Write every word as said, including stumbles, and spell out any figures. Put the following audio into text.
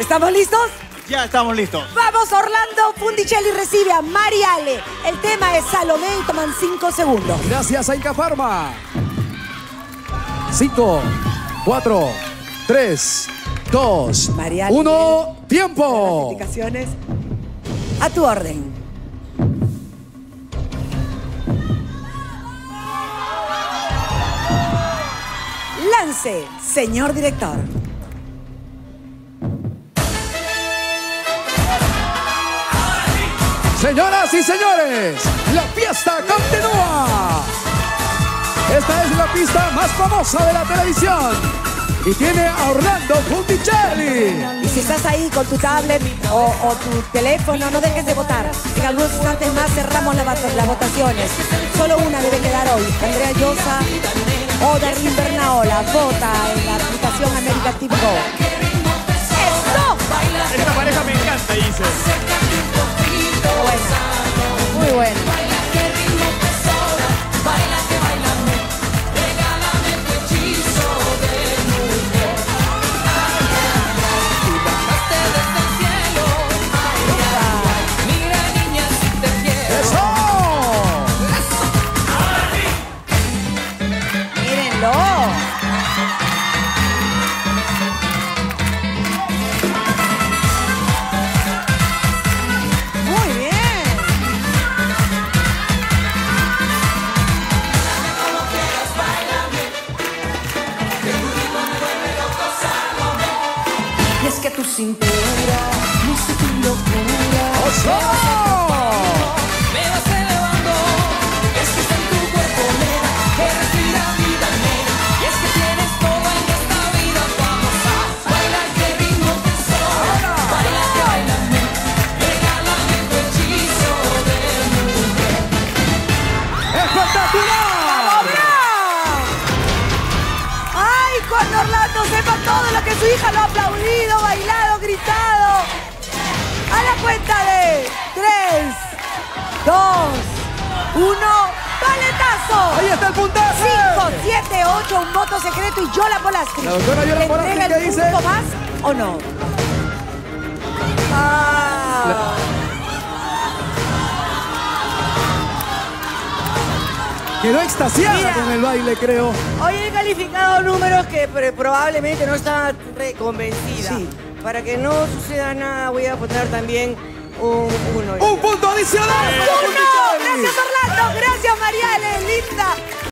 ¿Estamos listos? Ya estamos listos. Vamos, Orlando Fundicelli recibe a Mariale. El tema es Salomé y toman cinco segundos. Gracias a Inca Pharma. cinco, cuatro, tres, dos, Mariale, uno, tiempo. Las indicaciones a tu orden. Lance, señor director. Señoras y señores, la fiesta continúa. Esta es la pista más famosa de la televisión y tiene a Orlando Fundicelli. Y si estás ahí con tu tablet o, o tu teléfono, no dejes de votar. En algunos instantes más cerramos la, las votaciones. Solo una debe quedar hoy. Andrea Llosa o Darlene Bernaola. Vota en la aplicación América T V Go. ¡Esto! Esta pareja me encanta, dice. Buena. Muy buena. Muy bien. Y es que tu cintura, mi sutil locura, me vas elevando. Es que está en tu cuerpo, nena, que respira vida, nena. Y es que tienes todo en esta vida. Vamos a bailar, que ritmo te sobra. Baila, que bailame, regálame tu hechizo de mujer. ¡Espectacular! ¡Ay, cuando Orlando sepa todo lo que su hija lo ha aplaudido, bailado, gritado! A la cuenta de tres, dos, uno, ¡paletazo! ¡Ahí está el puntaje! cinco, siete, ocho, un voto secreto y Yola Polasky. La doctora Yola ¿Le Polasky, entrega ¿qué el dice? punto más o no? Ah. Quedó extasiada Mira. con el baile, creo. Hoy he calificado números que pre- probablemente no estaba re- convencida. Sí. Para que no suceda nada, voy a poner también un uno. ¡Un punto adicional! para ¡Uno! Fundicelli! Gracias, Orlando. Gracias, Mariale. Linda.